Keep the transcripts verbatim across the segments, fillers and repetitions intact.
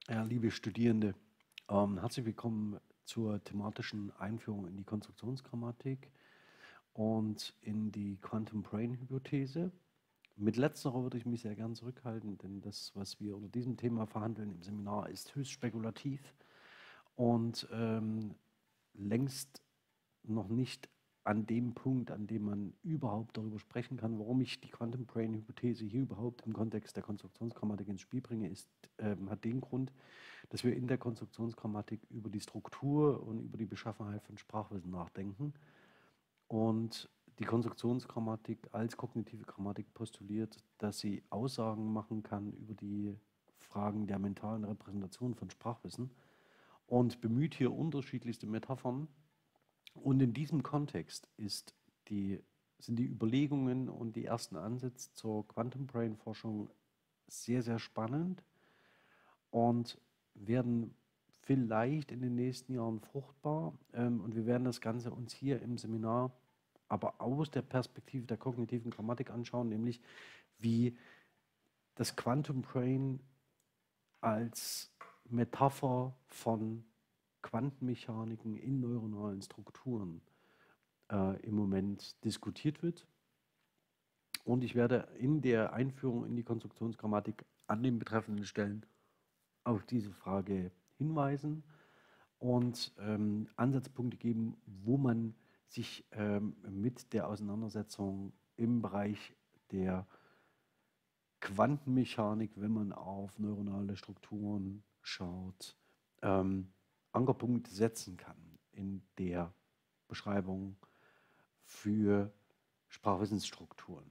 Ja, liebe Studierende, ähm, herzlich willkommen zur thematischen Einführung in die Konstruktionsgrammatik und in die Quantum Brain Hypothese. Mit letzterer würde ich mich sehr gern zurückhalten, denn das, was wir unter diesem Thema verhandeln im Seminar, ist höchst spekulativ und ähm, längst noch nicht an dem Punkt, an dem man überhaupt darüber sprechen kann. Warum ich die Quantum Brain Hypothese hier überhaupt im Kontext der Konstruktionsgrammatik ins Spiel bringe, ist, ähm, hat den Grund, dass wir in der Konstruktionsgrammatik über die Struktur und über die Beschaffenheit von Sprachwissen nachdenken. Und die Konstruktionsgrammatik als kognitive Grammatik postuliert, dass sie Aussagen machen kann über die Fragen der mentalen Repräsentation von Sprachwissen und bemüht hier unterschiedlichste Metaphern. Und in diesem Kontext ist die, sind die Überlegungen und die ersten Ansätze zur Quantum Brain Forschung sehr, sehr spannend und werden vielleicht in den nächsten Jahren fruchtbar. Ähm, und wir werden das Ganze uns hier im Seminar aber aus der Perspektive der kognitiven Grammatik anschauen, nämlich wie das Quantum Brain als Metapher von Quantenmechaniken in neuronalen Strukturen äh, im Moment diskutiert wird. Und ich werde in der Einführung in die Konstruktionsgrammatik an den betreffenden Stellen auf diese Frage hinweisen und ähm, Ansatzpunkte geben, wo man sich ähm, mit der Auseinandersetzung im Bereich der Quantenmechanik, wenn man auf neuronale Strukturen schaut, ähm, Ankerpunkte setzen kann in der Beschreibung für Sprachwissensstrukturen.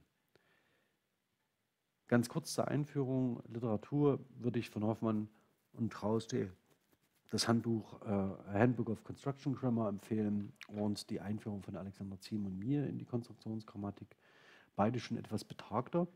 Ganz kurz zur Einführung, Literatur würde ich von Hoffmann und Trauste das Handbuch äh, Handbook of Construction Grammar empfehlen und die Einführung von Alexander Ziem und mir in die Konstruktionsgrammatik. Beide schon etwas betagter.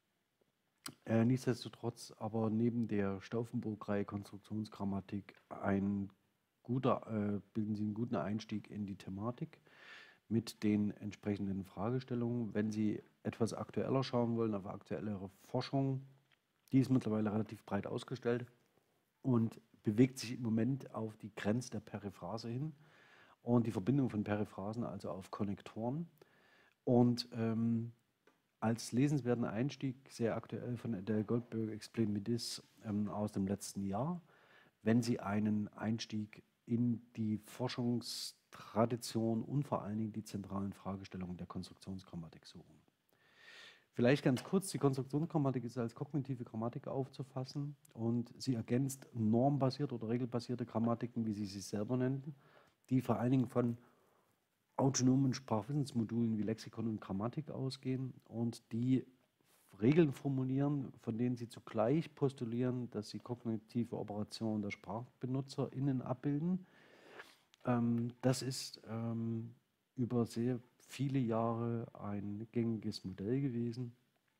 Äh, nichtsdestotrotz aber neben der Stauffenburg-Reihe Konstruktionsgrammatik ein guter, äh, bilden sie einen guten Einstieg in die Thematik mit den entsprechenden Fragestellungen. Wenn Sie etwas aktueller schauen wollen, auf aktuellere Forschung, die ist mittlerweile relativ breit ausgestellt und bewegt sich im Moment auf die Grenze der Periphrase hin und die Verbindung von Periphrasen, also auf Konnektoren. Und ähm, als lesenswerten Einstieg, sehr aktuell von Adele Goldberg, Explain Me This ähm, aus dem letzten Jahr, wenn Sie einen Einstieg in die Forschungstradition und vor allen Dingen die zentralen Fragestellungen der Konstruktionsgrammatik suchen. Vielleicht ganz kurz, die Konstruktionsgrammatik ist als kognitive Grammatik aufzufassen und sie ergänzt normbasierte oder regelbasierte Grammatiken, wie sie sich selber nennen, die vor allen Dingen von autonomen Sprachwissensmodulen wie Lexikon und Grammatik ausgehen und die Regeln formulieren, von denen sie zugleich postulieren, dass sie kognitive Operationen der SprachbenutzerInnen abbilden. Ähm, das ist ähm, über sehr viele Jahre ein gängiges Modell gewesen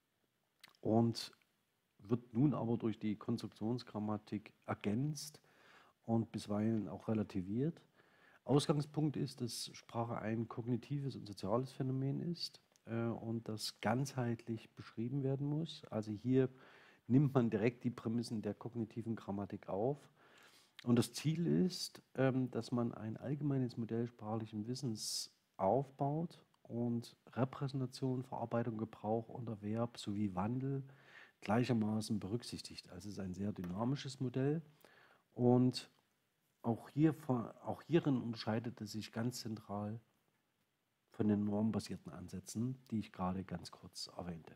und wird nun aber durch die Konstruktionsgrammatik ergänzt und bisweilen auch relativiert. Ausgangspunkt ist, dass Sprache ein kognitives und soziales Phänomen ist äh, und das ganzheitlich beschrieben werden muss. Also hier nimmt man direkt die Prämissen der kognitiven Grammatik auf. Und das Ziel ist, ähm, dass man ein allgemeines Modell sprachlichen Wissens aufbaut und Repräsentation, Verarbeitung, Gebrauch und Erwerb sowie Wandel gleichermaßen berücksichtigt. Also es ist ein sehr dynamisches Modell und auch, hier, auch hierin unterscheidet es sich ganz zentral von den normbasierten Ansätzen, die ich gerade ganz kurz erwähnte.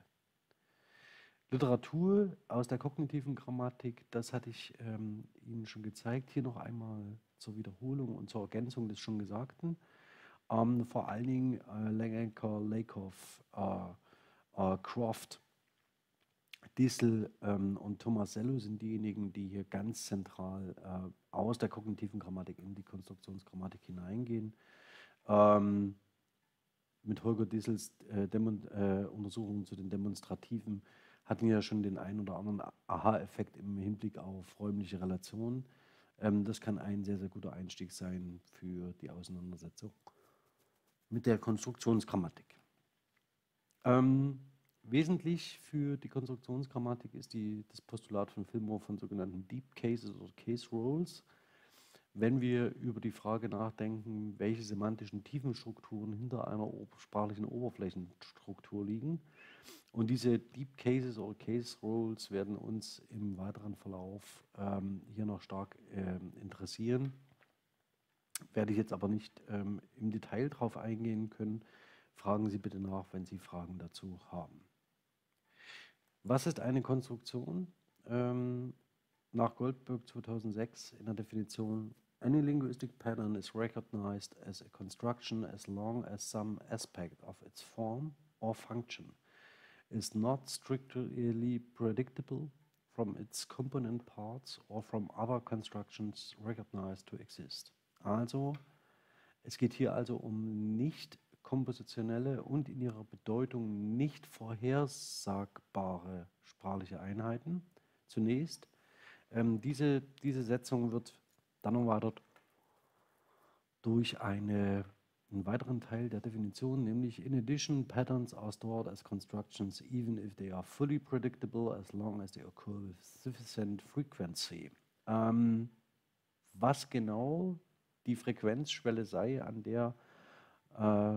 Literatur aus der kognitiven Grammatik, das hatte ich ähm, Ihnen schon gezeigt. Hier noch einmal zur Wiederholung und zur Ergänzung des schon Gesagten. Ähm, vor allen Dingen äh, Langenker, Lakoff, äh, äh, Croft, Dissel ähm, und Tomasello sind diejenigen, die hier ganz zentral äh, aus der kognitiven Grammatik in die Konstruktionsgrammatik hineingehen. Ähm, mit Holger Dissels äh, äh, Untersuchungen zu den Demonstrativen hatten wir ja schon den einen oder anderen Aha-Effekt im Hinblick auf räumliche Relationen. Ähm, das kann ein sehr, sehr guter Einstieg sein für die Auseinandersetzung mit der Konstruktionsgrammatik. Ähm, wesentlich für die Konstruktionsgrammatik ist die, das Postulat von Fillmore von sogenannten Deep Cases oder Case Roles. Wenn wir über die Frage nachdenken, welche semantischen Tiefenstrukturen hinter einer sprachlichen Oberflächenstruktur liegen. Und diese Deep Cases oder Case Roles werden uns im weiteren Verlauf ähm, hier noch stark ähm, interessieren. Werde ich jetzt aber nicht ähm, im Detail drauf eingehen können. Fragen Sie bitte nach, wenn Sie Fragen dazu haben. Was ist eine Konstruktion? Ähm, nach Goldberg zweitausendsechs in der Definition: Any linguistic pattern is recognized as a construction as long as some aspect of its form or function is not strictly predictable from its component parts or from other constructions recognized to exist. Also, es geht hier also um nicht kompositionelle und in ihrer Bedeutung nicht vorhersagbare sprachliche Einheiten. Zunächst, ähm, diese, diese Setzung wird dann erweitert durch eine, einen weiteren Teil der Definition, nämlich in addition, patterns are stored as constructions even if they are fully predictable as long as they occur with sufficient frequency. Ähm, was genau die Frequenzschwelle sei, an der äh,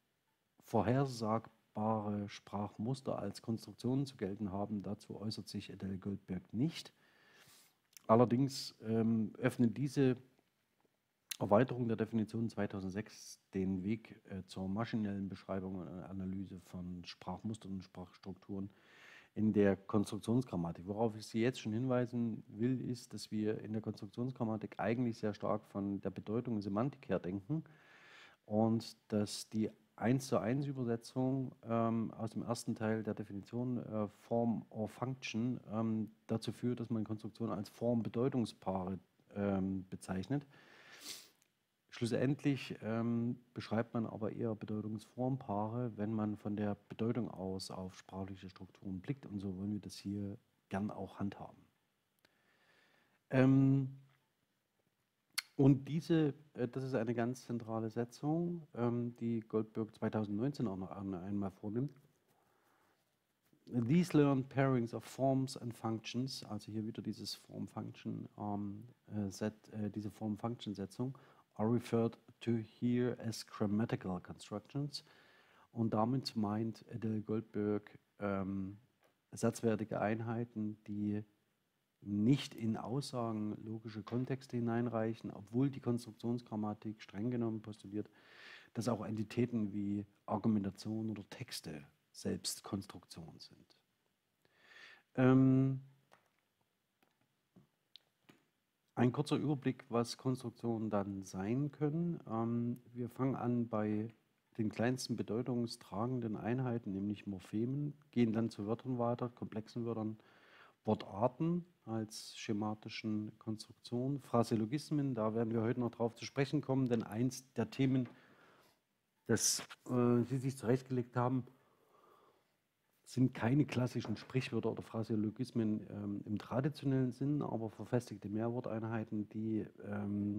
vorhersagbare Sprachmuster als Konstruktionen zu gelten haben, dazu äußert sich Adele Goldberg nicht. Allerdings ähm, öffnet diese Erweiterung der Definition zweitausendsechs den Weg äh, zur maschinellen Beschreibung und Analyse von Sprachmustern und Sprachstrukturen in der Konstruktionsgrammatik. Worauf ich Sie jetzt schon hinweisen will, ist, dass wir in der Konstruktionsgrammatik eigentlich sehr stark von der Bedeutung und Semantik her denken und dass die eins zu eins Übersetzung ähm, aus dem ersten Teil der Definition äh, Form or Function ähm, dazu führt, dass man Konstruktionen als Form-Bedeutungspaare ähm, bezeichnet. Schlussendlich ähm, beschreibt man aber eher Bedeutungsformpaare, wenn man von der Bedeutung aus auf sprachliche Strukturen blickt, und so wollen wir das hier gern auch handhaben. Ähm, und diese, äh, das ist eine ganz zentrale Setzung, ähm, die Goldberg zweitausendneunzehn auch noch einmal vornimmt. These learned pairings of forms and functions, also hier wieder dieses Form-Function, ähm, äh, Set, äh, diese Form-Function-Setzung, are referred to here as grammatical constructions. Und damit meint Adele Goldberg ähm, satzwertige Einheiten, die nicht in Aussagen logische Kontexte hineinreichen, obwohl die Konstruktionsgrammatik streng genommen postuliert, dass auch Entitäten wie Argumentation oder Texte selbst Konstruktionen sind. Ähm, ein kurzer Überblick, was Konstruktionen dann sein können. Ähm, wir fangen an bei den kleinsten bedeutungstragenden Einheiten, nämlich Morphemen, gehen dann zu Wörtern weiter, komplexen Wörtern, Wortarten als schematischen Konstruktionen, Phraseologismen, da werden wir heute noch drauf zu sprechen kommen, denn eins der Themen, das äh, Sie sich zurechtgelegt haben, sind keine klassischen Sprichwörter oder Phraseologismen ähm, im traditionellen Sinn, aber verfestigte Mehrworteinheiten, die ähm,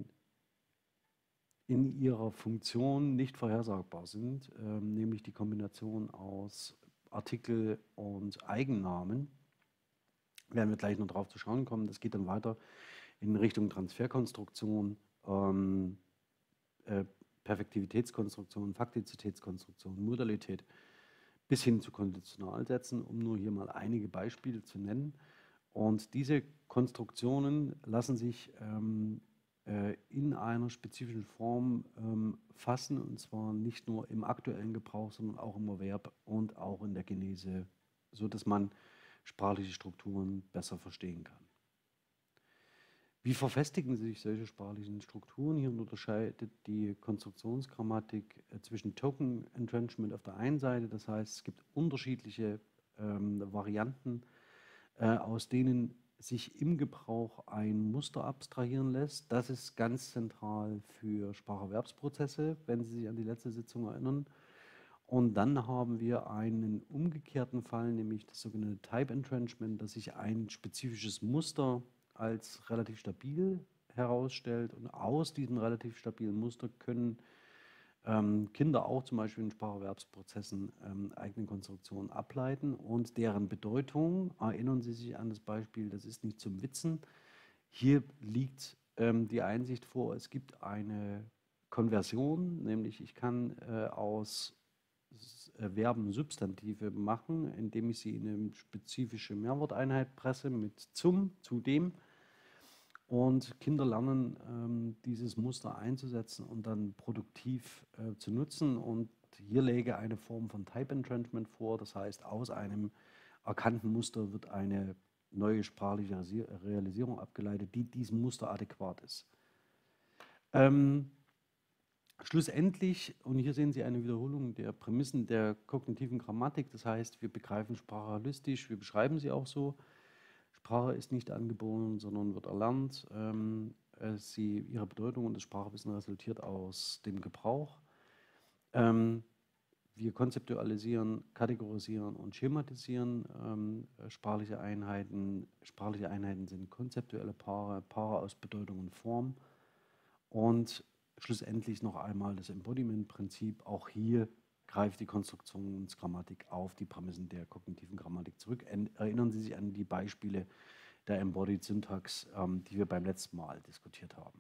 in ihrer Funktion nicht vorhersagbar sind, ähm, nämlich die Kombination aus Artikel und Eigennamen. Werden wir gleich noch drauf zu schauen kommen. Das geht dann weiter in Richtung Transferkonstruktion, ähm, äh, Perfektivitätskonstruktion, Faktizitätskonstruktion, Modalität, bis hin zu Konditionalsätzen, um nur hier mal einige Beispiele zu nennen. Und diese Konstruktionen lassen sich ähm, äh, in einer spezifischen Form ähm, fassen, und zwar nicht nur im aktuellen Gebrauch, sondern auch im Erwerb und auch in der Genese, sodass man sprachliche Strukturen besser verstehen kann. Wie verfestigen sich solche sprachlichen Strukturen? Hier unterscheidet die Konstruktionsgrammatik äh, zwischen Token Entrenchment auf der einen Seite, das heißt, es gibt unterschiedliche ähm, Varianten, äh, aus denen sich im Gebrauch ein Muster abstrahieren lässt. Das ist ganz zentral für Spracherwerbsprozesse, wenn Sie sich an die letzte Sitzung erinnern. Und dann haben wir einen umgekehrten Fall, nämlich das sogenannte Type Entrenchment, dass sich ein spezifisches Muster als relativ stabil herausstellt, und aus diesem relativ stabilen Muster können ähm, Kinder auch zum Beispiel in Spracherwerbsprozessen ähm, eigene Konstruktionen ableiten und deren Bedeutung, erinnern Sie sich an das Beispiel, das ist nicht zum Witzen. Hier liegt ähm, die Einsicht vor, es gibt eine Konversion, nämlich ich kann äh, aus S- äh, Verben Substantive machen, indem ich sie in eine spezifische Mehrworteinheit presse mit zum, zudem. Und Kinder lernen, ähm, dieses Muster einzusetzen und dann produktiv äh, zu nutzen. Und hier läge eine Form von Type Entrenchment vor. Das heißt, aus einem erkannten Muster wird eine neue sprachliche Resi- Realisierung abgeleitet, die diesem Muster adäquat ist. Ähm, Schlussendlich, und hier sehen Sie eine Wiederholung der Prämissen der kognitiven Grammatik, das heißt, wir begreifen Sprache holistisch, wir beschreiben sie auch so. Sprache ist nicht angeboren, sondern wird erlernt. Ähm, äh, sie, ihre Bedeutung und das Sprachwissen resultiert aus dem Gebrauch. Ähm, wir konzeptualisieren, kategorisieren und schematisieren ähm, äh, sprachliche Einheiten. Sprachliche Einheiten sind konzeptuelle Paare, Paare aus Bedeutung und Form. Und schlussendlich noch einmal das Embodiment-Prinzip. Auch hier greift die Konstruktionsgrammatik auf die Prämissen der kognitiven Grammatik zurück. Erinnern Sie sich an die Beispiele der Embodied Syntax, ähm, die wir beim letzten Mal diskutiert haben.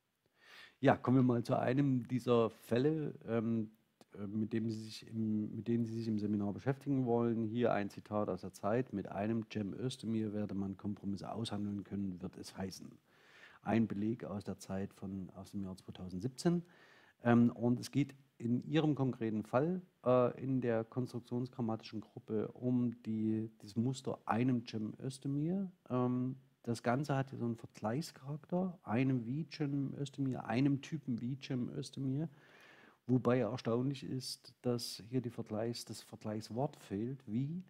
Ja, kommen wir mal zu einem dieser Fälle, ähm, äh, mit, dem Sie sich im, mit denen Sie sich im Seminar beschäftigen wollen. Hier ein Zitat aus der Zeit. Mit einem Cem Özdemir werde man Kompromisse aushandeln können, wird es heißen. Ein Beleg aus der Zeit von, aus dem Jahr zweitausendsiebzehn. Ähm, und es geht in Ihrem konkreten Fall äh, in der konstruktionsgrammatischen Gruppe um die, das Muster einem Cem Özdemir. Ähm, das Ganze hat hier so einen Vergleichscharakter, einem wie Cem Özdemir, einem Typen wie Cem Özdemir. Wobei erstaunlich ist, dass hier die Vergleichs, das Vergleichswort fehlt, wie.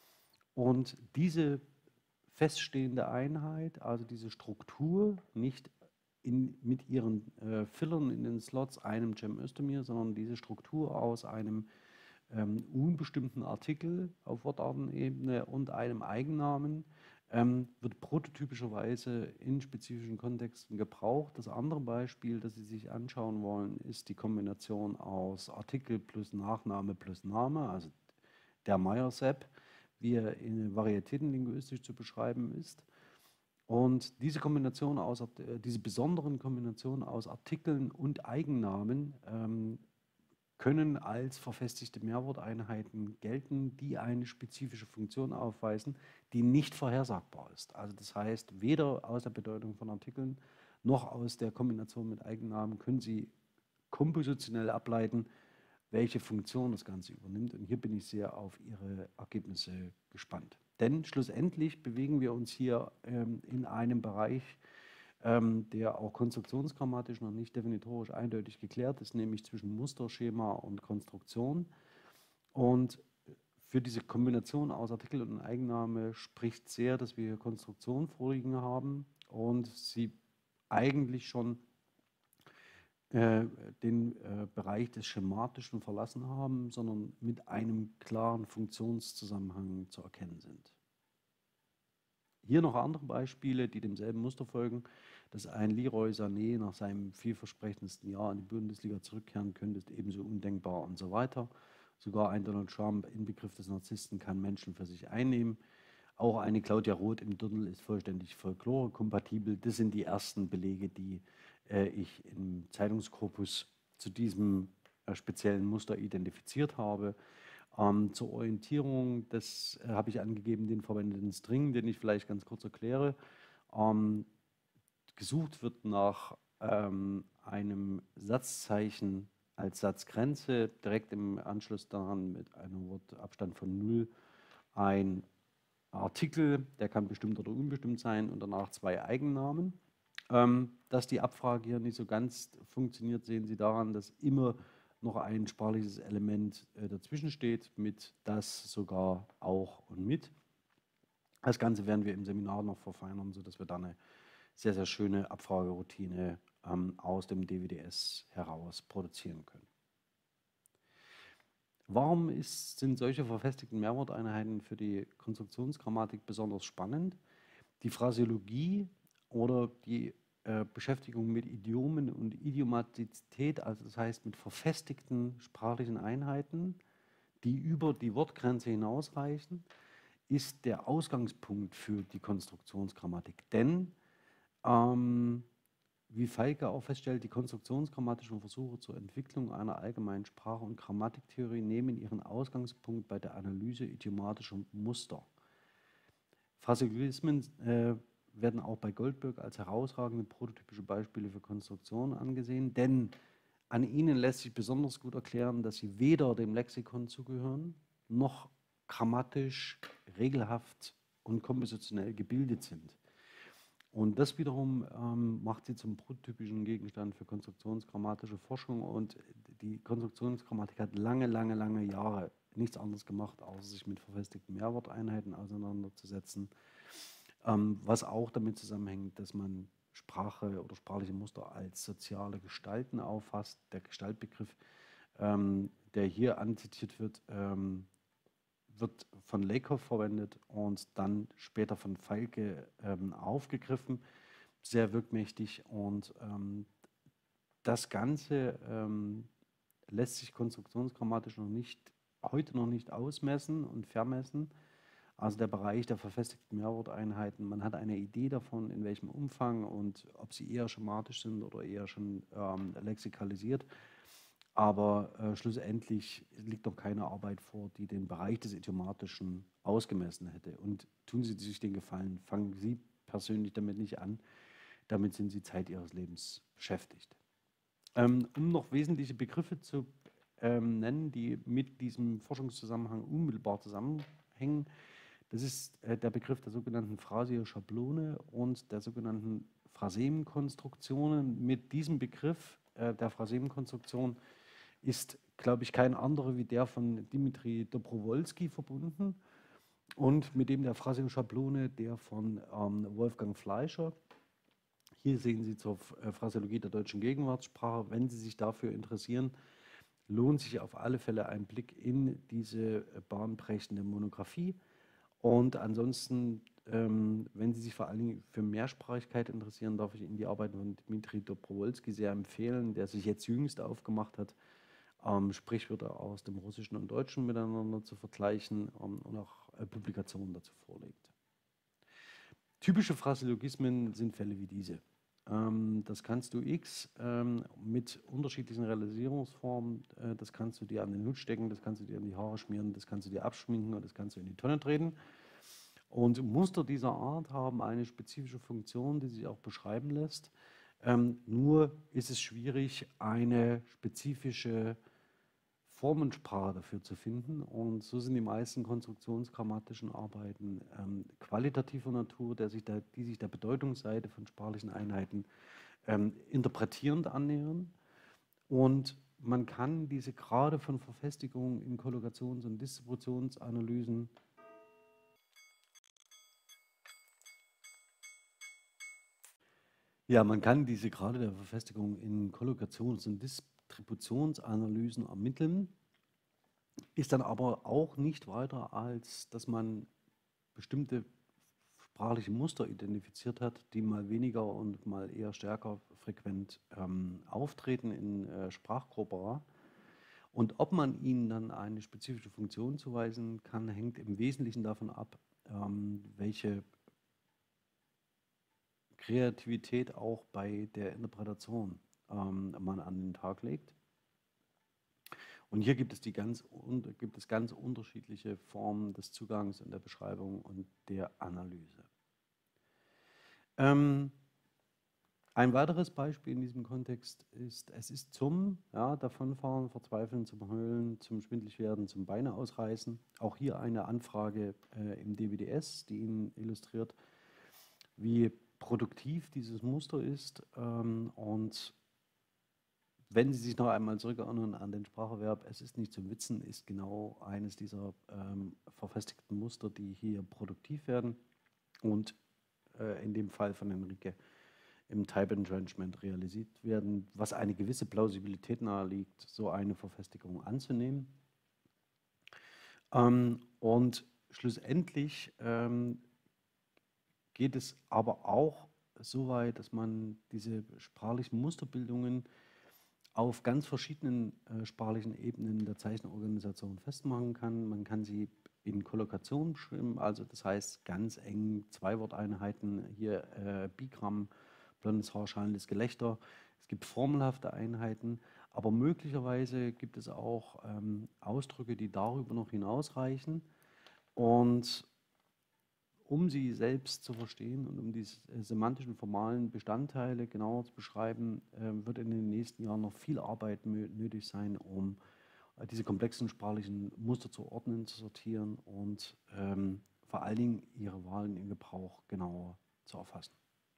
Und diese feststehende Einheit, also diese Struktur, nicht in, mit ihren äh, Fillern in den Slots, einem Cem Özdemir, sondern diese Struktur aus einem ähm, unbestimmten Artikel auf Wortartenebene und einem Eigennamen ähm, wird prototypischerweise in spezifischen Kontexten gebraucht. Das andere Beispiel, das Sie sich anschauen wollen, ist die Kombination aus Artikel plus Nachname plus Name, also der Meyer-Sepp, wie er in varietätenlinguistisch zu beschreiben ist. Und diese Kombination aus, diese besonderen Kombinationen aus Artikeln und Eigennamen ähm, können als verfestigte Mehrworteinheiten gelten, die eine spezifische Funktion aufweisen, die nicht vorhersagbar ist. Also das heißt, weder aus der Bedeutung von Artikeln noch aus der Kombination mit Eigennamen können Sie kompositionell ableiten, welche Funktion das Ganze übernimmt. Und hier bin ich sehr auf Ihre Ergebnisse gespannt. Denn schlussendlich bewegen wir uns hier ähm, in einem Bereich, ähm, der auch konstruktionsgrammatisch noch nicht definitorisch eindeutig geklärt ist, nämlich zwischen Musterschema und Konstruktion. Und für diese Kombination aus Artikel und Eigenname spricht sehr, dass wir hier Konstruktion vorliegen haben und sie eigentlich schon äh, den äh, Bereich des Schematischen verlassen haben, sondern mit einem klaren Funktionszusammenhang zu erkennen sind. Hier noch andere Beispiele, die demselben Muster folgen, dass ein Leroy Sané nach seinem vielversprechendsten Jahr in die Bundesliga zurückkehren könnte, ist ebenso undenkbar und so weiter. Sogar ein Donald Trump, Inbegriff des Narzissten, kann Menschen für sich einnehmen. Auch eine Claudia Roth im Dirndl ist vollständig folklore-kompatibel. Das sind die ersten Belege, die äh, ich im Zeitungskorpus zu diesem äh, speziellen Muster identifiziert habe. Ähm, zur Orientierung, das äh, habe ich angegeben, den verwendeten String, den ich vielleicht ganz kurz erkläre. Ähm, gesucht wird nach ähm, einem Satzzeichen als Satzgrenze, direkt im Anschluss daran mit einem Wortabstand von null ein Artikel, der kann bestimmt oder unbestimmt sein und danach zwei Eigennamen. Ähm, dass die Abfrage hier nicht so ganz funktioniert, sehen Sie daran, dass immer noch ein sprachliches Element äh, dazwischen steht, mit das, sogar, auch und mit. Das Ganze werden wir im Seminar noch verfeinern, sodass wir dann eine sehr, sehr schöne Abfrageroutine ähm, aus dem D W D S heraus produzieren können. Warum ist, sind solche verfestigten Mehrworteinheiten für die Konstruktionsgrammatik besonders spannend? Die Phraseologie oder die äh, Beschäftigung mit Idiomen und Idiomatizität, also das heißt mit verfestigten sprachlichen Einheiten, die über die Wortgrenze hinausreichen, ist der Ausgangspunkt für die Konstruktionsgrammatik. Denn, ähm, wie Feige auch feststellt, die konstruktionsgrammatischen Versuche zur Entwicklung einer allgemeinen Sprache- und Grammatiktheorie nehmen ihren Ausgangspunkt bei der Analyse idiomatischer Muster. Phraseologismen äh, werden auch bei Goldberg als herausragende prototypische Beispiele für Konstruktion angesehen, denn an ihnen lässt sich besonders gut erklären, dass sie weder dem Lexikon zugehören, noch grammatisch, regelhaft und kompositionell gebildet sind. Und das wiederum ähm, macht sie zum prototypischen Gegenstand für konstruktionsgrammatische Forschung. Und die Konstruktionsgrammatik hat lange, lange, lange Jahre nichts anderes gemacht, außer sich mit verfestigten Mehrworteinheiten auseinanderzusetzen. Ähm, was auch damit zusammenhängt, dass man Sprache oder sprachliche Muster als soziale Gestalten auffasst. Der Gestaltbegriff, ähm, der hier anzitiert wird, ähm, wird von Lakoff verwendet und dann später von Feige ähm, aufgegriffen, sehr wirkmächtig. Und ähm, das Ganze ähm, lässt sich konstruktionsgrammatisch noch nicht, heute noch nicht ausmessen und vermessen. Also der Bereich der verfestigten Mehrworteinheiten, man hat eine Idee davon, in welchem Umfang und ob sie eher schematisch sind oder eher schon ähm, lexikalisiert. Aber äh, schlussendlich liegt noch keine Arbeit vor, die den Bereich des Idiomatischen ausgemessen hätte. Und tun Sie sich den Gefallen, fangen Sie persönlich damit nicht an. Damit sind Sie Zeit Ihres Lebens beschäftigt. Ähm, um noch wesentliche Begriffe zu ähm, nennen, die mit diesem Forschungszusammenhang unmittelbar zusammenhängen, das ist äh, der Begriff der sogenannten Phrasio-Schablone und der sogenannten Phrasemenkonstruktionen. Mit diesem Begriff äh, der Phrasemenkonstruktion ist, glaube ich, kein anderer wie der von Dimitri Dobrowolski verbunden und mit dem der Phraseo-Schablone der von ähm, Wolfgang Fleischer. Hier sehen Sie zur Phraseologie der deutschen Gegenwartssprache. Wenn Sie sich dafür interessieren, lohnt sich auf alle Fälle ein Blick in diese bahnbrechende Monographie. Und ansonsten, ähm, wenn Sie sich vor allen Dingen für Mehrsprachigkeit interessieren, darf ich Ihnen die Arbeit von Dmitri Dobrowolski sehr empfehlen, der sich jetzt jüngst aufgemacht hat, ähm, Sprichwörter aus dem Russischen und Deutschen miteinander zu vergleichen ähm, und auch äh, Publikationen dazu vorlegt. Typische Phraseologismen sind Fälle wie diese. Ähm, das kannst du X ähm, mit unterschiedlichen Realisierungsformen, äh, das kannst du dir an den Hut stecken, das kannst du dir an die Haare schmieren, das kannst du dir abschminken und das kannst du in die Tonne treten. Und Muster dieser Art haben eine spezifische Funktion, die sich auch beschreiben lässt. Ähm, nur ist es schwierig, eine spezifische Formensprache dafür zu finden. Und so sind die meisten konstruktionsgrammatischen Arbeiten ähm, qualitativer Natur, der sich der, die sich der Bedeutungsseite von sprachlichen Einheiten ähm, interpretierend annähern. Und man kann diese gerade von Verfestigung in Kollokations- und Distributionsanalysen Ja, man kann diese Grade der Verfestigung in Kollokations- und Distributionsanalysen ermitteln, ist dann aber auch nicht weiter, als dass man bestimmte sprachliche Muster identifiziert hat, die mal weniger und mal eher stärker frequent ähm, auftreten in äh, Sprachkorpora. Und ob man ihnen dann eine spezifische Funktion zuweisen kann, hängt im Wesentlichen davon ab, ähm, welche Kreativität auch bei der Interpretation ähm, man an den Tag legt. Und hier gibt es, die ganz, gibt es ganz unterschiedliche Formen des Zugangs und der Beschreibung und der Analyse. Ähm, ein weiteres Beispiel in diesem Kontext ist, es ist zum ja, Davonfahren, Verzweifeln, zum Heulen, zum Schwindligwerden, zum Beine ausreißen. Auch hier eine Anfrage äh, im D W D S, die Ihnen illustriert, wie produktiv dieses Muster ist. Ähm, und wenn Sie sich noch einmal zurückerinnern an den Spracherwerb, es ist nicht zum Witzen, ist genau eines dieser ähm, verfestigten Muster, die hier produktiv werden und äh, in dem Fall von Henrike im Type Entrenchment realisiert werden, was eine gewisse Plausibilität naheliegt, so eine Verfestigung anzunehmen. Ähm, und schlussendlich ähm, geht es aber auch so weit, dass man diese sprachlichen Musterbildungen auf ganz verschiedenen äh, sprachlichen Ebenen der Zeichenorganisation festmachen kann. Man kann sie in Kollokation beschreiben, also das heißt ganz eng Zwei-Wort-Einheiten, hier äh, Bigramm, blondes Haar, schallendes Gelächter. Es gibt formelhafte Einheiten, aber möglicherweise gibt es auch ähm, Ausdrücke, die darüber noch hinausreichen. Und um sie selbst zu verstehen und um die äh, semantischen, formalen Bestandteile genauer zu beschreiben, äh, wird in den nächsten Jahren noch viel Arbeit nötig sein, um äh, diese komplexen sprachlichen Muster zu ordnen, zu sortieren und ähm, vor allen Dingen ihre Wahlen in Gebrauch genauer zu erfassen.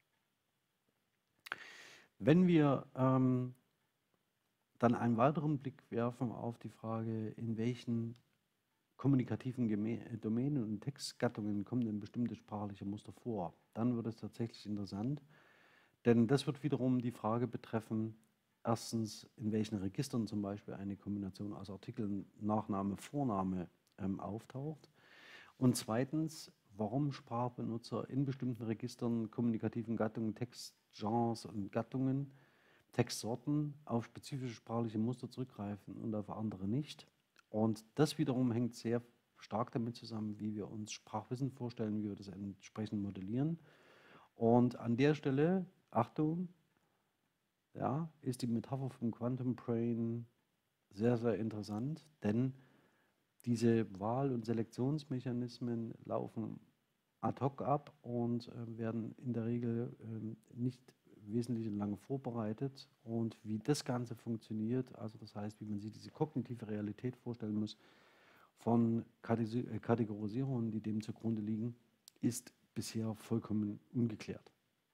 Wenn wir ähm, dann einen weiteren Blick werfen auf die Frage, in welchen kommunikativen Domänen und Textgattungen kommen denn bestimmte sprachliche Muster vor, dann wird es tatsächlich interessant, denn das wird wiederum die Frage betreffen, erstens, in welchen Registern zum Beispiel eine Kombination aus Artikeln, Nachname, Vorname ähm, auftaucht und zweitens, warum Sprachbenutzer in bestimmten Registern, kommunikativen Gattungen, Textgenres und Gattungen, Textsorten auf spezifische sprachliche Muster zurückgreifen und auf andere nicht. Und das wiederum hängt sehr stark damit zusammen, wie wir uns Sprachwissen vorstellen, wie wir das entsprechend modellieren. Und an der Stelle, Achtung, ja, ist die Metapher vom Quantum Brain sehr, sehr interessant, denn diese Wahl- und Selektionsmechanismen laufen ad hoc ab und äh, werden in der Regel äh, nicht wesentlich lange vorbereitet. Und wie das Ganze funktioniert, also das heißt, wie man sich diese kognitive Realität vorstellen muss, von Kategorisierungen, die dem zugrunde liegen, ist bisher vollkommen ungeklärt.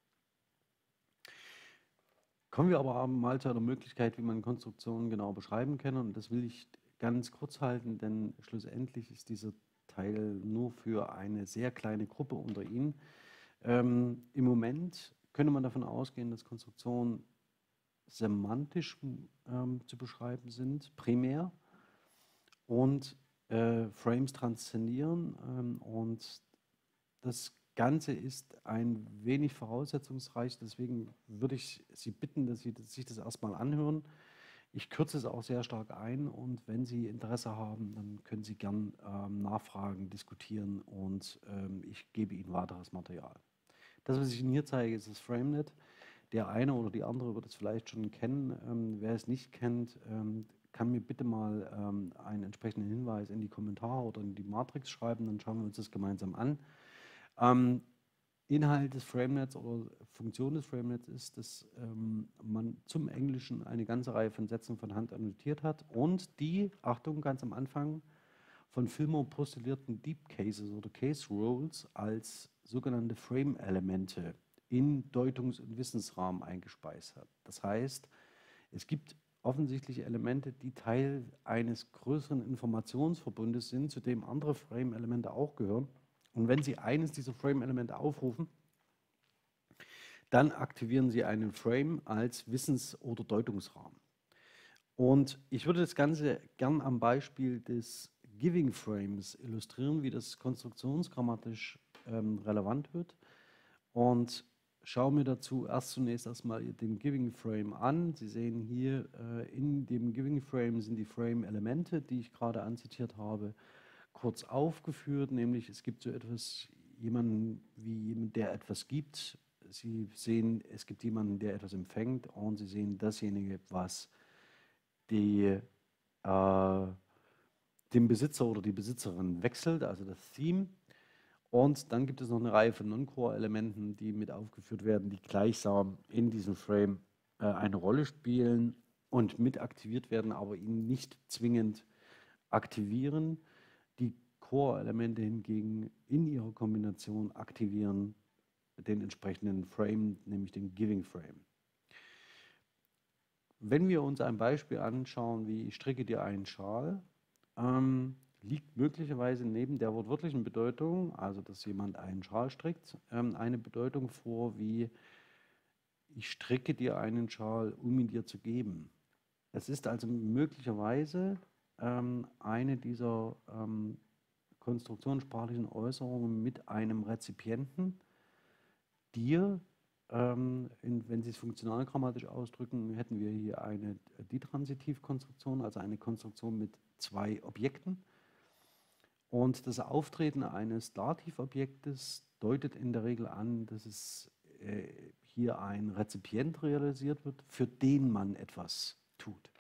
Kommen wir aber mal zu einer Möglichkeit, wie man Konstruktionen genau beschreiben kann. Und das will ich ganz kurz halten, denn schlussendlich ist dieser Teil nur für eine sehr kleine Gruppe unter Ihnen. Ähm, Im Moment könnte man davon ausgehen, dass Konstruktionen semantisch ähm, zu beschreiben sind, primär, und äh, Frames transzendieren. Ähm, und das Ganze ist ein wenig voraussetzungsreich, deswegen würde ich Sie bitten, dass Sie sich das erstmal anhören. Ich kürze es auch sehr stark ein und wenn Sie Interesse haben, dann können Sie gern ähm, nachfragen, diskutieren und ähm, ich gebe Ihnen weiteres Material. Das, was ich Ihnen hier zeige, ist das FrameNet. Der eine oder die andere wird es vielleicht schon kennen. Ähm, wer es nicht kennt, ähm, kann mir bitte mal ähm, einen entsprechenden Hinweis in die Kommentare oder in die Matrix schreiben, dann schauen wir uns das gemeinsam an. Ähm, Inhalt des FrameNets oder Funktion des FrameNets ist, dass ähm, man zum Englischen eine ganze Reihe von Sätzen von Hand annotiert hat und die, Achtung, ganz am Anfang, von Fillmore postulierten Deep Cases oder Case Rules als sogenannte Frame-Elemente in Deutungs- und Wissensrahmen eingespeist hat. Das heißt, es gibt offensichtliche Elemente, die Teil eines größeren Informationsverbundes sind, zu dem andere Frame-Elemente auch gehören. Und wenn Sie eines dieser Frame-Elemente aufrufen, dann aktivieren Sie einen Frame als Wissens- oder Deutungsrahmen. Und ich würde das Ganze gern am Beispiel des Giving Frames illustrieren, wie das konstruktionsgrammatisch ähm, relevant wird. Und schaue mir dazu erst zunächst erstmal den Giving Frame an. Sie sehen hier, äh, in dem Giving Frame sind die Frame-Elemente, die ich gerade anzitiert habe, kurz aufgeführt, nämlich es gibt so etwas, jemanden wie jemand, der etwas gibt. Sie sehen, es gibt jemanden, der etwas empfängt und Sie sehen dasjenige, was die, äh, den Besitzer oder die Besitzerin wechselt, also das Theme. Und dann gibt es noch eine Reihe von Non-Core-Elementen, die mit aufgeführt werden, die gleichsam in diesem Frame äh, eine Rolle spielen und mit aktiviert werden, aber ihn nicht zwingend aktivieren. Die Core-Elemente hingegen in ihrer Kombination aktivieren den entsprechenden Frame, nämlich den Giving Frame. Wenn wir uns ein Beispiel anschauen, wie ich stricke dir einen Schal, ähm, liegt möglicherweise neben der wortwörtlichen Bedeutung, also dass jemand einen Schal strickt, ähm, eine Bedeutung vor wie ich stricke dir einen Schal, um ihn dir zu geben. Es ist also möglicherweise ähm, eine dieser ähm, konstruktionssprachlichen Äußerungen mit einem Rezipienten dir Ähm, in, wenn Sie es funktionalgrammatisch ausdrücken, hätten wir hier eine Ditransitivkonstruktion, also eine Konstruktion mit zwei Objekten. Und das Auftreten eines Dativobjektes deutet in der Regel an, dass es äh, hier ein Rezipient realisiert wird, für den man etwas tut.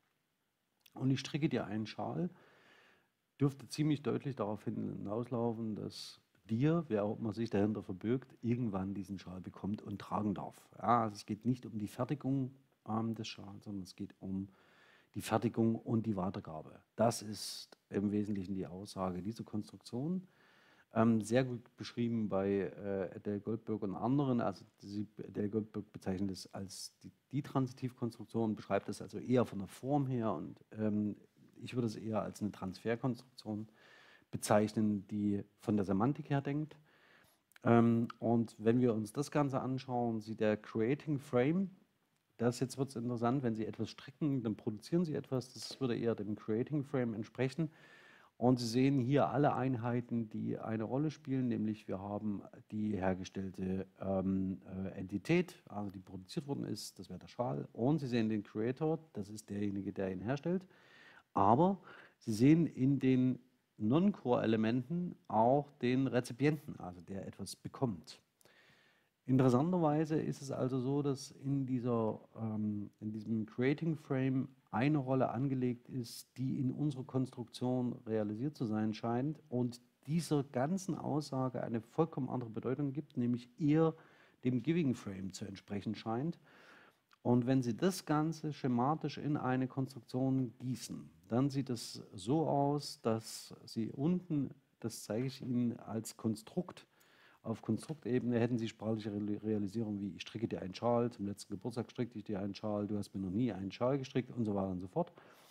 Und ich stricke dir einen Schal, dürfte ziemlich deutlich darauf hinauslaufen, dass dir, wer auch immer sich dahinter verbirgt, irgendwann diesen Schal bekommt und tragen darf. Ja, also es geht nicht um die Fertigung ähm, des Schals, sondern es geht um die Fertigung und die Weitergabe. Das ist im Wesentlichen die Aussage dieser Konstruktion. Ähm, sehr gut beschrieben bei äh, Adele Goldberg und anderen. Also sie, Adele Goldberg bezeichnet es als die, die Transitivkonstruktion, beschreibt es also eher von der Form her und ähm, ich würde es eher als eine Transferkonstruktion bezeichnen, die von der Semantik her denkt. Ähm, und wenn wir uns das Ganze anschauen, sieht der Creating Frame, das jetzt wird es interessant, wenn Sie etwas stricken, dann produzieren Sie etwas, das würde eher dem Creating Frame entsprechen. Und Sie sehen hier alle Einheiten, die eine Rolle spielen, nämlich wir haben die hergestellte ähm, äh, Entität, also die produziert worden ist, das wäre der Schal. Und Sie sehen den Creator, das ist derjenige, der ihn herstellt. Aber Sie sehen in den Non-Core-Elementen auch den Rezipienten, also der etwas bekommt. Interessanterweise ist es also so, dass in, dieser, ähm, in diesem Creating Frame eine Rolle angelegt ist, die in unserer Konstruktion realisiert zu sein scheint und dieser ganzen Aussage eine vollkommen andere Bedeutung gibt, nämlich eher dem Giving Frame zu entsprechen scheint. Und wenn Sie das Ganze schematisch in eine Konstruktion gießen, dann sieht es so aus, dass Sie unten, das zeige ich Ihnen als Konstrukt, auf Konstruktebene hätten Sie sprachliche Realisierung wie ich stricke dir einen Schal, zum letzten Geburtstag strickte ich dir einen Schal, du hast mir noch nie einen Schal gestrickt und so weiter und so fort.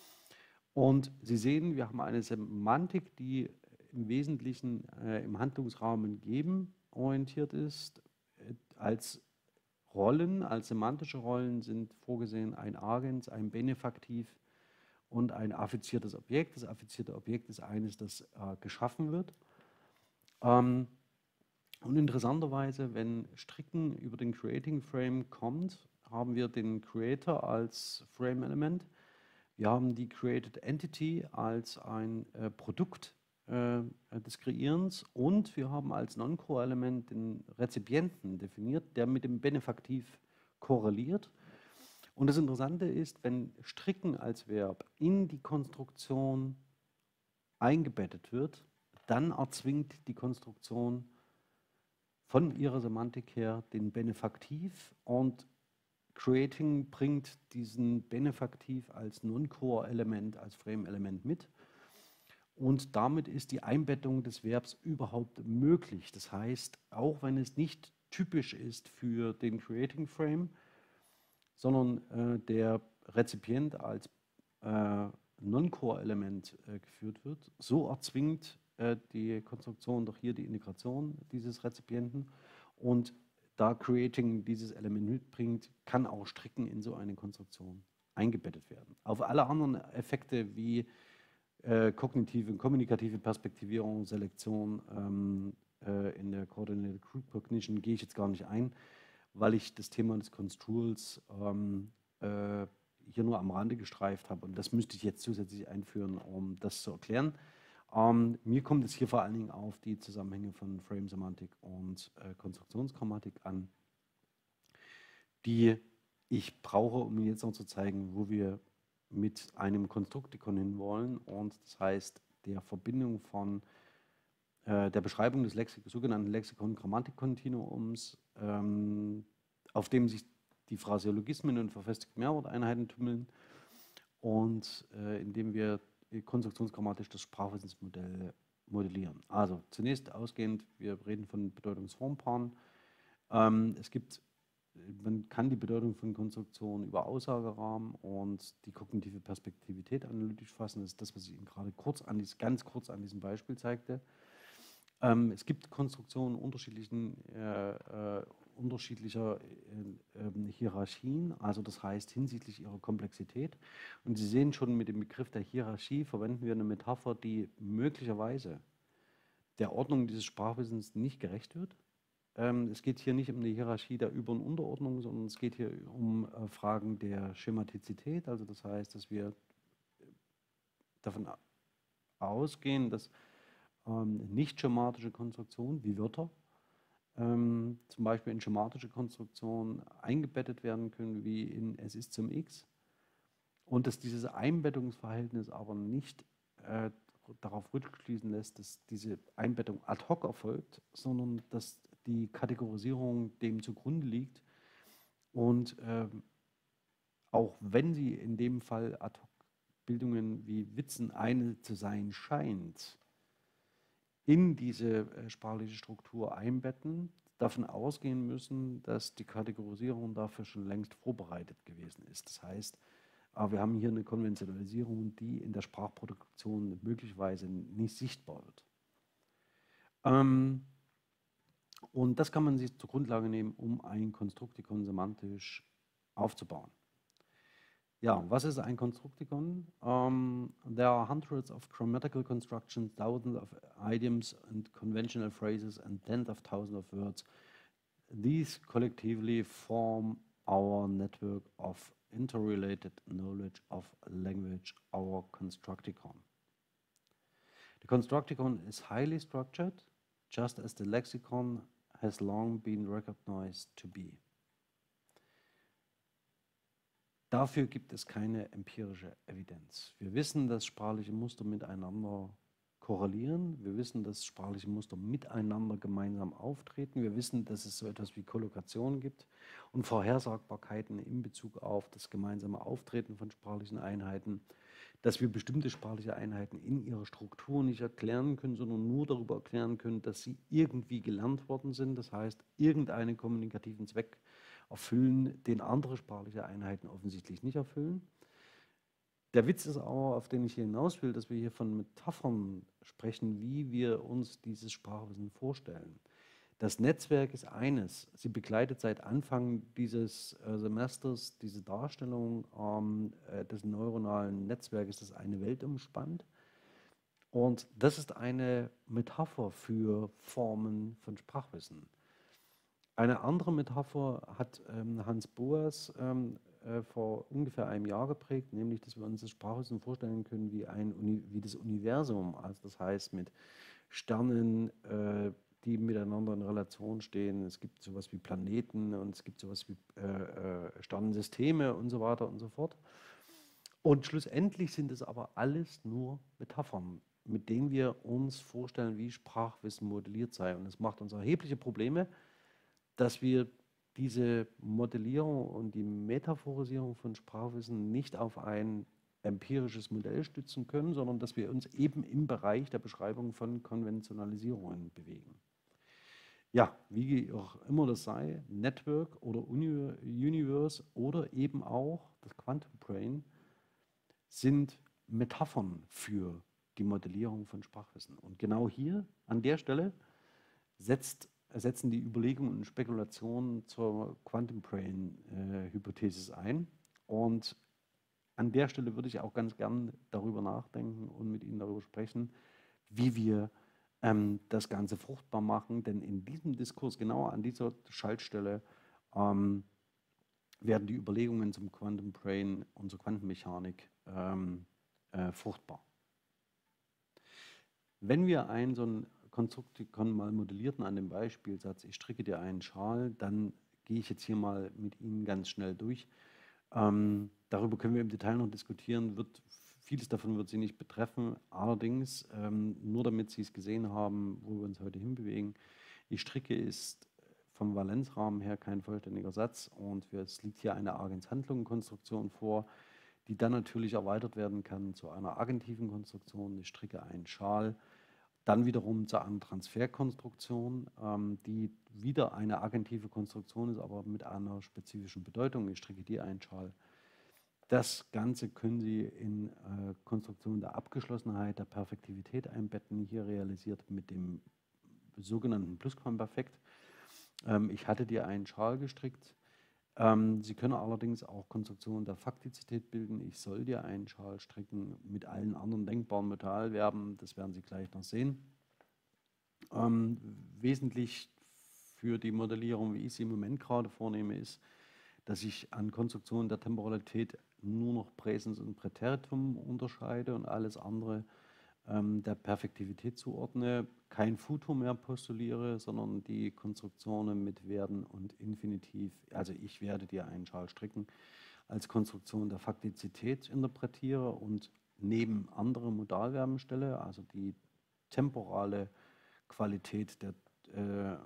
Und Sie sehen, wir haben eine Semantik, die im Wesentlichen äh, im Handlungsrahmen geben orientiert ist. Äh, als Rollen, als semantische Rollen sind vorgesehen ein Agens, ein Benefaktiv und ein affiziertes Objekt. Das affizierte Objekt ist eines, das äh, geschaffen wird. Ähm, Und interessanterweise, wenn Stricken über den Creating Frame kommt, haben wir den Creator als Frame-Element. Wir haben die Created Entity als ein äh, Produkt äh, des Kreierens und wir haben als Non-Core-Element den Rezipienten definiert, der mit dem Benefaktiv korreliert. Und das Interessante ist, wenn Stricken als Verb in die Konstruktion eingebettet wird, dann erzwingt die Konstruktion von ihrer Semantik her den Benefaktiv und Creating bringt diesen Benefaktiv als Non-Core-Element, als Frame-Element mit und damit ist die Einbettung des Verbs überhaupt möglich. Das heißt, auch wenn es nicht typisch ist für den Creating Frame, sondern äh, der Rezipient als äh, Non-Core-Element äh, geführt wird, so erzwingt äh, die Konstruktion doch hier die Integration dieses Rezipienten und da Creating dieses Element mitbringt, kann auch Stricken in so eine Konstruktion eingebettet werden. Auf alle anderen Effekte wie äh, kognitive und kommunikative Perspektivierung, Selektion ähm, äh, in der Coordinated Group Cognition gehe ich jetzt gar nicht ein, weil ich das Thema des Construals ähm, äh, hier nur am Rande gestreift habe und das müsste ich jetzt zusätzlich einführen, um das zu erklären. Ähm, mir kommt es hier vor allen Dingen auf die Zusammenhänge von Frame-Semantik und äh, Konstruktionsgrammatik an, die ich brauche, um Ihnen jetzt noch zu zeigen, wo wir mit einem Konstruktikon hinwollen und das heißt der Verbindung von äh, der Beschreibung des Lexik sogenannten Lexikon-Grammatik-Kontinuums, ähm, auf dem sich die Phraseologismen und verfestigten Mehrworteinheiten tümmeln und äh, indem wir konstruktionsgrammatisch das Sprachwissensmodell modellieren. Also zunächst ausgehend, wir reden von Bedeutungsformpaaren. Ähm, es gibt, man kann die Bedeutung von Konstruktionen über Aussagerahmen und die kognitive Perspektivität analytisch fassen. Das ist das, was ich Ihnen gerade kurz an dies, ganz kurz an diesem Beispiel zeigte. Ähm, es gibt Konstruktionen unterschiedlichen, äh, äh, unterschiedlicher äh, äh, Hierarchien, also das heißt hinsichtlich ihrer Komplexität. Und Sie sehen schon, mit dem Begriff der Hierarchie verwenden wir eine Metapher, die möglicherweise der Ordnung dieses Sprachwissens nicht gerecht wird. ähm, es geht hier nicht um eine Hierarchie der Über- und Unterordnung, sondern es geht hier um äh, Fragen der Schematizität. Also das heißt, dass wir davon ausgehen, dass ähm, nicht schematische Konstruktionen wie Wörter ähm, zum Beispiel in schematische Konstruktionen eingebettet werden können, wie in Es ist zum X. Und dass dieses Einbettungsverhältnis aber nicht äh, darauf rückschließen lässt, dass diese Einbettung ad hoc erfolgt, sondern dass die Kategorisierung dem zugrunde liegt. Und ähm, auch wenn sie in dem Fall ad hoc Bildungen wie Witzen eine zu sein scheint, in diese äh, sprachliche Struktur einbetten, davon ausgehen müssen, dass die Kategorisierung dafür schon längst vorbereitet gewesen ist. Das heißt, äh, wir haben hier eine Konventionalisierung, die in der Sprachproduktion möglicherweise nicht sichtbar wird. Ähm, und das kann man sich zur Grundlage nehmen, um ein Konstruktikon semantisch aufzubauen. Ja, was ist ein Konstruktikon? Um, there are hundreds of grammatical constructions, thousands of idioms and conventional phrases, and tens of thousands of words. These collectively form our network of interrelated knowledge of language, our constructicon. The constructicon is highly structured, just as the lexicon has long been recognized to be. Dafür gibt es keine empirische Evidenz. Wir wissen, dass sprachliche Muster miteinander korrelieren. Wir wissen, dass sprachliche Muster miteinander gemeinsam auftreten. Wir wissen, dass es so etwas wie Kollokation gibt und Vorhersagbarkeiten in Bezug auf das gemeinsame Auftreten von sprachlichen Einheiten, dass wir bestimmte sprachliche Einheiten in ihrer Struktur nicht erklären können, sondern nur darüber erklären können, dass sie irgendwie gelernt worden sind. Das heißt, irgendeinen kommunikativen Zweck erfüllen, den andere sprachliche Einheiten offensichtlich nicht erfüllen. Der Witz ist aber, auf den ich hier hinaus will, dass wir hier von Metaphern sprechen, wie wir uns dieses Sprachwissen vorstellen. Das Netzwerk ist eines. Sie begleitet seit Anfang dieses äh, Semesters diese Darstellung ähm, äh, des neuronalen Netzwerkes, das eine Welt umspannt. Und das ist eine Metapher für Formen von Sprachwissen. Eine andere Metapher hat ähm, Hans Boas ähm, äh, vor ungefähr einem Jahr geprägt, nämlich, dass wir uns das Sprachwissen vorstellen können wie, ein Uni wie das Universum, also das heißt mit Sternen, äh, die miteinander in Relation stehen. Es gibt sowas wie Planeten und es gibt sowas wie äh, äh, Sternensysteme und so weiter und so fort. Und schlussendlich sind es aber alles nur Metaphern, mit denen wir uns vorstellen, wie Sprachwissen modelliert sei. Und es macht uns erhebliche Probleme, dass wir diese Modellierung und die Metaphorisierung von Sprachwissen nicht auf ein empirisches Modell stützen können, sondern dass wir uns eben im Bereich der Beschreibung von Konventionalisierungen bewegen. Ja, wie auch immer das sei, Network oder Uni Universe oder eben auch das Quantum Brain sind Metaphern für die Modellierung von Sprachwissen. Und genau hier, an der Stelle, setzt setzen die Überlegungen und Spekulationen zur Quantum Brain äh, Hypothesis ein. Und an der Stelle würde ich auch ganz gern darüber nachdenken und mit Ihnen darüber sprechen, wie wir ähm, das Ganze fruchtbar machen. Denn in diesem Diskurs, genau an dieser Schaltstelle, ähm, werden die Überlegungen zum Quantum Brain und zur Quantenmechanik ähm, äh, fruchtbar. Wenn wir ein so ein Konstruktikon mal modellierten an dem Beispielsatz, ich stricke dir einen Schal, dann gehe ich jetzt hier mal mit Ihnen ganz schnell durch. Ähm, darüber können wir im Detail noch diskutieren. Wird, vieles davon wird Sie nicht betreffen. Allerdings, ähm, nur damit Sie es gesehen haben, wo wir uns heute hinbewegen, ich stricke ist vom Valenzrahmen her kein vollständiger Satz und wir, es liegt hier eine Agens-Handlungen-Konstruktion vor, die dann natürlich erweitert werden kann zu einer agentiven Konstruktion. Ich stricke einen Schal. Dann wiederum zu einer Transferkonstruktion, ähm, die wieder eine agentive Konstruktion ist, aber mit einer spezifischen Bedeutung. Ich stricke dir einen Schal. Das Ganze können Sie in äh, Konstruktionen der Abgeschlossenheit, der Perfektivität einbetten, hier realisiert mit dem sogenannten Plusquamperfekt. Ähm, ich hatte dir einen Schal gestrickt. Ähm, Sie können allerdings auch Konstruktionen der Faktizität bilden. Ich soll dir einen Schal stricken mit allen anderen denkbaren Modalverben. Das werden Sie gleich noch sehen. Ähm, wesentlich für die Modellierung, wie ich sie im Moment gerade vornehme, ist, dass ich an Konstruktionen der Temporalität nur noch Präsens und Präteritum unterscheide und alles andere ähm, der Perfektivität zuordne, kein Futur mehr postuliere, sondern die Konstruktionen mit Werden und Infinitiv, also ich werde dir einen Schal stricken, als Konstruktion der Faktizität interpretiere und neben andere Modalverben stelle, also die temporale Qualität der äh,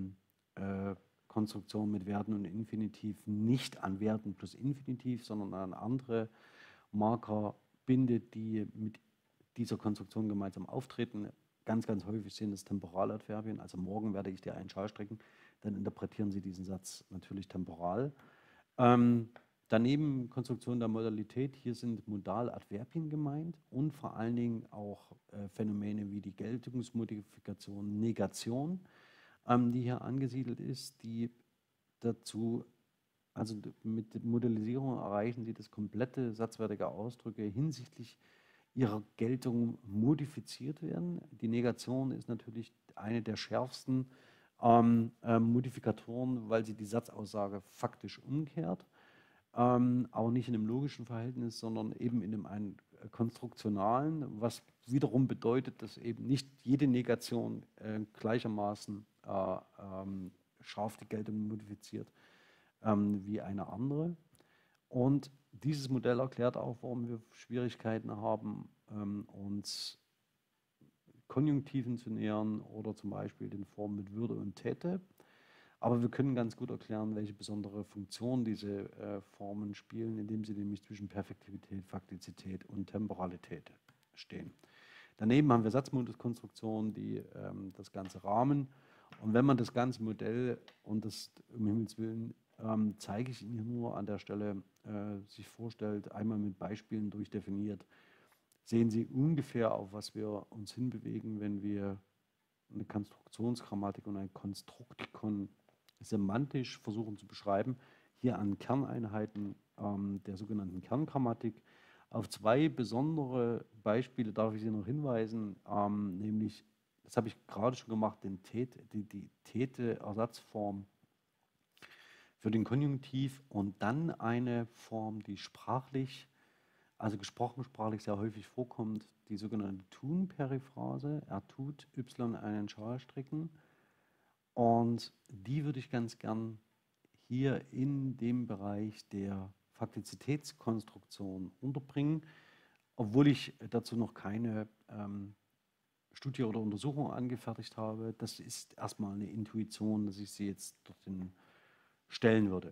äh, Konstruktion mit Werden und Infinitiv nicht an Werden plus Infinitiv, sondern an andere Marker bindet, die mit dieser Konstruktion gemeinsam auftreten. Ganz, ganz häufig sind es Temporaladverbien, also morgen werde ich dir einen Schal stricken, dann interpretieren Sie diesen Satz natürlich temporal. Ähm, daneben Konstruktion der Modalität, hier sind Modaladverbien gemeint und vor allen Dingen auch äh, Phänomene wie die Geltungsmodifikation, Negation, ähm, die hier angesiedelt ist, die dazu, also mit Modellisierung erreichen Sie, dass komplette satzwertige Ausdrücke hinsichtlich ihrer Geltung modifiziert werden. Die Negation ist natürlich eine der schärfsten ähm, äh, Modifikatoren, weil sie die Satzaussage faktisch umkehrt, ähm, auch nicht in einem logischen Verhältnis, sondern eben in einem einen konstruktionalen, was wiederum bedeutet, dass eben nicht jede Negation äh, gleichermaßen äh, ähm, scharf die Geltung modifiziert ähm, wie eine andere. Und dieses Modell erklärt auch, warum wir Schwierigkeiten haben, ähm, uns Konjunktiven zu nähern oder zum Beispiel den Formen mit Würde und Täte. Aber wir können ganz gut erklären, welche besondere Funktion diese äh, Formen spielen, indem sie nämlich zwischen Perfektivität, Faktizität und Temporalität stehen. Daneben haben wir Satzmoduskonstruktionen, die ähm, das Ganze rahmen. Und wenn man das ganze Modell, und das um Himmels Willen, ähm, zeige ich Ihnen hier nur an der Stelle, äh, sich vorstellt, einmal mit Beispielen durchdefiniert, sehen Sie ungefähr, auf was wir uns hinbewegen, wenn wir eine Konstruktionsgrammatik und ein Konstruktikon semantisch versuchen zu beschreiben, hier an Kerneinheiten ähm, der sogenannten Kerngrammatik. Auf zwei besondere Beispiele darf ich Sie noch hinweisen, ähm, nämlich, das habe ich gerade schon gemacht, den Tät, die, die Täte-Ersatzform für den Konjunktiv und dann eine Form, die sprachlich, also gesprochen sprachlich sehr häufig vorkommt, die sogenannte Tun-Periphrase. Er tut Y einen Schal stricken. Und die würde ich ganz gern hier in dem Bereich der Faktizitätskonstruktion unterbringen, obwohl ich dazu noch keine ähm, Studie oder Untersuchung angefertigt habe. Das ist erstmal eine Intuition, dass ich sie jetzt dorthin stellen würde.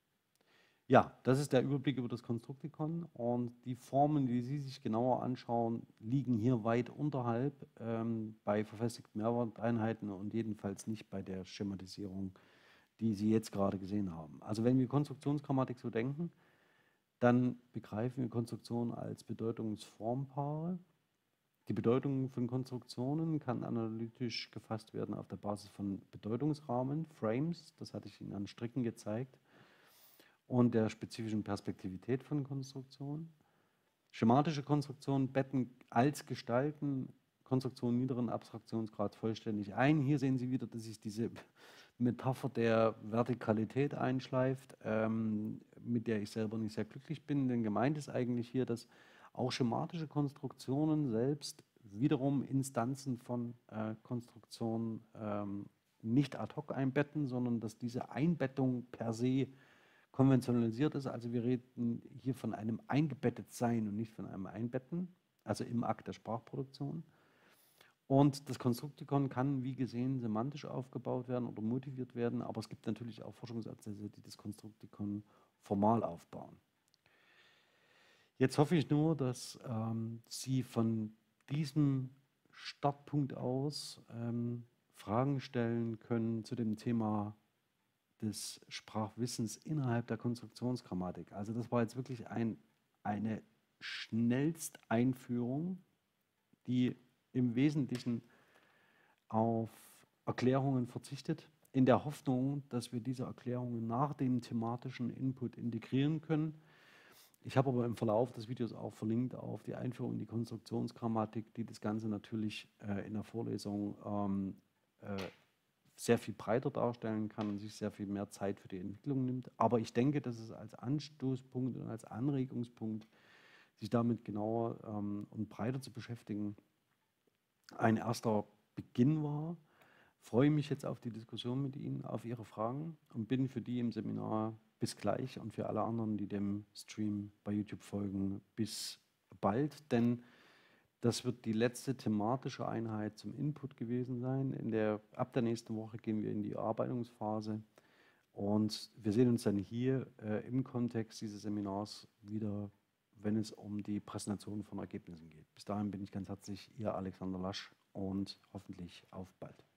Ja, das ist der Überblick über das Konstruktikon und die Formen, die Sie sich genauer anschauen, liegen hier weit unterhalb ähm, bei verfestigten Mehrwerteinheiten und jedenfalls nicht bei der Schematisierung, die Sie jetzt gerade gesehen haben. Also wenn wir Konstruktionsgrammatik so denken, dann begreifen wir Konstruktionen als Bedeutungsformpaare. Die Bedeutung von Konstruktionen kann analytisch gefasst werden auf der Basis von Bedeutungsrahmen, Frames, das hatte ich Ihnen an Stricken gezeigt, und der spezifischen Perspektivität von Konstruktionen. Schematische Konstruktionen betten als Gestalten Konstruktionen niederen Abstraktionsgrad vollständig ein. Hier sehen Sie wieder, dass sich diese Metapher der Vertikalität einschleift, ähm, mit der ich selber nicht sehr glücklich bin, denn gemeint ist eigentlich hier, dass auch schematische Konstruktionen selbst wiederum Instanzen von äh, Konstruktionen ähm, nicht ad hoc einbetten, sondern dass diese Einbettung per se konventionalisiert ist. Also wir reden hier von einem Eingebettetsein und nicht von einem Einbetten, also im Akt der Sprachproduktion. Und das Konstruktikon kann, wie gesehen, semantisch aufgebaut werden oder motiviert werden, aber es gibt natürlich auch Forschungsansätze, die das Konstruktikon formal aufbauen. Jetzt hoffe ich nur, dass ähm, Sie von diesem Startpunkt aus ähm, Fragen stellen können zu dem Thema des Sprachwissens innerhalb der Konstruktionsgrammatik. Also das war jetzt wirklich ein, eine Schnellsteinführung, die im Wesentlichen auf Erklärungen verzichtet, in der Hoffnung, dass wir diese Erklärungen nach dem thematischen Input integrieren können. Ich habe aber im Verlauf des Videos auch verlinkt auf die Einführung in die Konstruktionsgrammatik, die das Ganze natürlich äh, in der Vorlesung ähm, äh, sehr viel breiter darstellen kann und sich sehr viel mehr Zeit für die Entwicklung nimmt. Aber ich denke, dass es als Anstoßpunkt und als Anregungspunkt, sich damit genauer ähm, und breiter zu beschäftigen, ein erster Beginn war. Freue mich jetzt auf die Diskussion mit Ihnen, auf Ihre Fragen und bin für die im Seminar bis gleich und für alle anderen, die dem Stream bei YouTube folgen, bis bald, denn das wird die letzte thematische Einheit zum Input gewesen sein. In der, ab der nächsten Woche gehen wir in die Erarbeitungsphase und wir sehen uns dann hier äh, im Kontext dieses Seminars wieder, wenn es um die Präsentation von Ergebnissen geht. Bis dahin bin ich ganz herzlich Ihr Alexander Lasch und hoffentlich auf bald.